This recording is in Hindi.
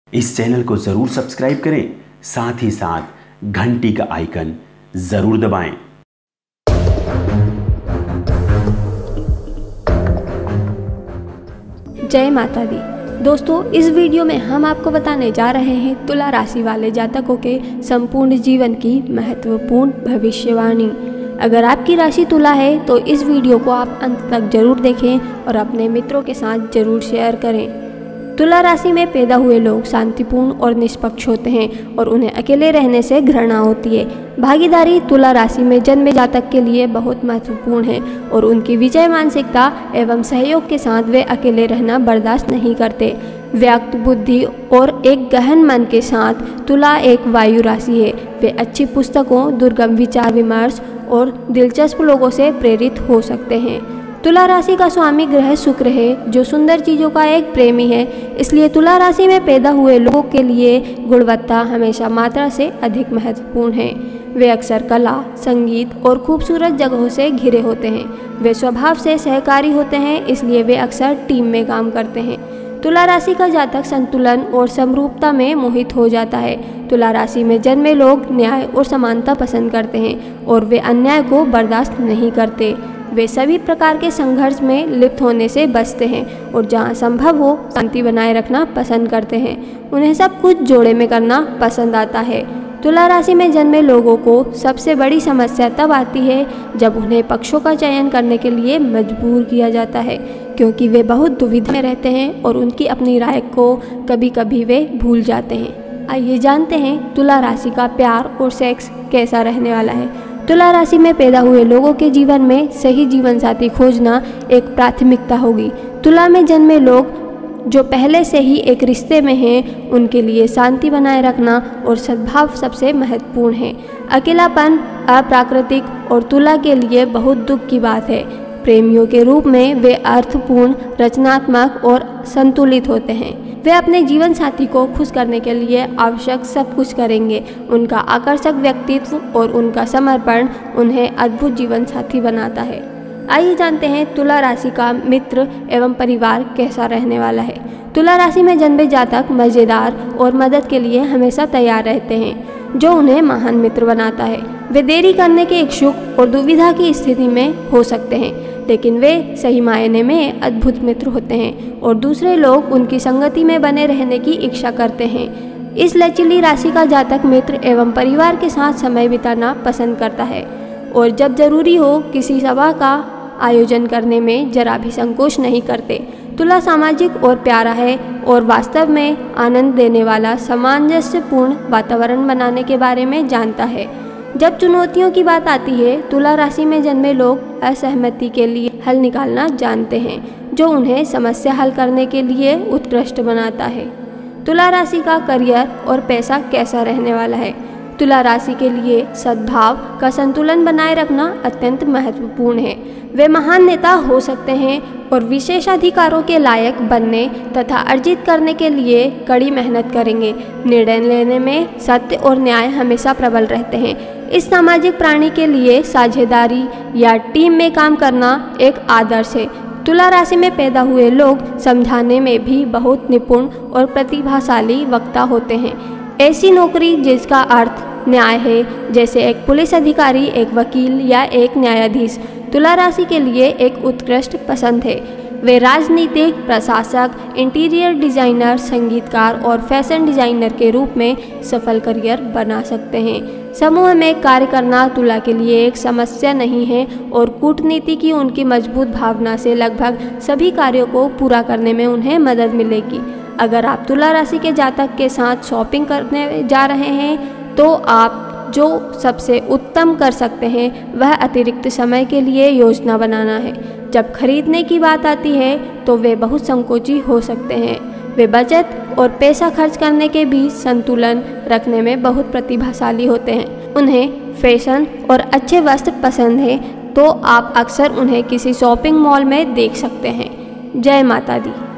इस चैनल को ज़रूर सब्सक्राइब करें, साथ ही साथ घंटी का आइकन ज़रूर दबाएं। जय माता दी। दोस्तों, इस वीडियो में हम आपको बताने जा रहे हैं तुला राशि वाले जातकों के संपूर्ण जीवन की महत्वपूर्ण भविष्यवाणी। अगर आपकी राशि तुला है तो इस वीडियो को आप अंत तक जरूर देखें और अपने मित्रों के साथ जरूर शेयर करें। तुला राशि में पैदा हुए लोग शांतिपूर्ण और निष्पक्ष होते हैं और उन्हें अकेले रहने से घृणा होती है। भागीदारी तुला राशि में जन्मे जातक के लिए बहुत महत्वपूर्ण है और उनकी विजय मानसिकता एवं सहयोग के साथ वे अकेले रहना बर्दाश्त नहीं करते। व्यक्त बुद्धि और एक गहन मन के साथ तुला एक वायु राशि है। वे अच्छी पुस्तकों, दुर्गम विचार विमर्श और दिलचस्प लोगों से प्रेरित हो सकते हैं। तुला राशि का स्वामी ग्रह शुक्र है, जो सुंदर चीज़ों का एक प्रेमी है। इसलिए तुला राशि में पैदा हुए लोगों के लिए गुणवत्ता हमेशा मात्रा से अधिक महत्वपूर्ण है। वे अक्सर कला, संगीत और खूबसूरत जगहों से घिरे होते हैं। वे स्वभाव से सहकारी होते हैं, इसलिए वे अक्सर टीम में काम करते हैं। तुला राशि का जातक संतुलन और समरूपता में मोहित हो जाता है। तुला राशि में जन्मे लोग न्याय और समानता पसंद करते हैं और वे अन्याय को बर्दाश्त नहीं करते। वे सभी प्रकार के संघर्ष में लिप्त होने से बचते हैं और जहां संभव हो शांति बनाए रखना पसंद करते हैं। उन्हें सब कुछ जोड़े में करना पसंद आता है। तुला राशि में जन्मे लोगों को सबसे बड़ी समस्या तब आती है जब उन्हें पक्षों का चयन करने के लिए मजबूर किया जाता है, क्योंकि वे बहुत दुविधा में रहते हैं और उनकी अपनी राय को कभी कभी वे भूल जाते हैं। आइए जानते हैं तुला राशि का प्यार और सेक्स कैसा रहने वाला है। तुला राशि में पैदा हुए लोगों के जीवन में सही जीवन साथी खोजना एक प्राथमिकता होगी। तुला में जन्मे लोग जो पहले से ही एक रिश्ते में हैं, उनके लिए शांति बनाए रखना और सद्भाव सबसे महत्वपूर्ण है। अकेलापन अप्राकृतिक और तुला के लिए बहुत दुख की बात है। प्रेमियों के रूप में वे अर्थपूर्ण, रचनात्मक और संतुलित होते हैं। वे अपने जीवन साथी को खुश करने के लिए आवश्यक सब कुछ करेंगे। उनका आकर्षक व्यक्तित्व और उनका समर्पण उन्हें अद्भुत जीवन साथी बनाता है। आइए जानते हैं तुला राशि का मित्र एवं परिवार कैसा रहने वाला है। तुला राशि में जन्मे जातक मज़ेदार और मदद के लिए हमेशा तैयार रहते हैं, जो उन्हें महान मित्र बनाता है। वे देरी करने के इच्छुक और दुविधा की स्थिति में हो सकते हैं, लेकिन वे सही मायने में अद्भुत मित्र होते हैं और दूसरे लोग उनकी संगति में बने रहने की इच्छा करते हैं। इस लचीली राशि का जातक मित्र एवं परिवार के साथ समय बिताना पसंद करता है और जब जरूरी हो किसी सभा का आयोजन करने में जरा भी संकोच नहीं करते। तुला सामाजिक और प्यारा है और वास्तव में आनंद देने वाला सामंजस्यपूर्ण वातावरण बनाने के बारे में जानता है। जब चुनौतियों की बात आती है, तुला राशि में जन्मे लोग असहमति के लिए हल निकालना जानते हैं, जो उन्हें समस्या हल करने के लिए उत्कृष्ट बनाता है। तुला राशि का करियर और पैसा कैसा रहने वाला है। तुला राशि के लिए सद्भाव का संतुलन बनाए रखना अत्यंत महत्वपूर्ण है। वे महान नेता हो सकते हैं और विशेषाधिकारों के लायक बनने तथा अर्जित करने के लिए कड़ी मेहनत करेंगे। निर्णय लेने में सत्य और न्याय हमेशा प्रबल रहते हैं। इस सामाजिक प्राणी के लिए साझेदारी या टीम में काम करना एक आदर्श है। तुला राशि में पैदा हुए लोग समझाने में भी बहुत निपुण और प्रतिभाशाली वक्ता होते हैं। ऐसी नौकरी जिसका अर्थ न्याय है, जैसे एक पुलिस अधिकारी, एक वकील या एक न्यायाधीश, तुला राशि के लिए एक उत्कृष्ट पसंद है। वे राजनीतिक, प्रशासक, इंटीरियर डिजाइनर, संगीतकार और फैशन डिजाइनर के रूप में सफल करियर बना सकते हैं। समूह में कार्य करना तुला के लिए एक समस्या नहीं है और कूटनीति की उनकी मजबूत भावना से लगभग सभी कार्यों को पूरा करने में उन्हें मदद मिलेगी। अगर आप तुला राशि के जातक के साथ शॉपिंग करने जा रहे हैं, तो आप जो सबसे उत्तम कर सकते हैं वह अतिरिक्त समय के लिए योजना बनाना है। जब खरीदने की बात आती है तो वे बहुत संकोची हो सकते हैं। वे बचत और पैसा खर्च करने के बीच संतुलन रखने में बहुत प्रतिभाशाली होते हैं। उन्हें फैशन और अच्छे वस्त्र पसंद है, तो आप अक्सर उन्हें किसी शॉपिंग मॉल में देख सकते हैं। जय माता दी।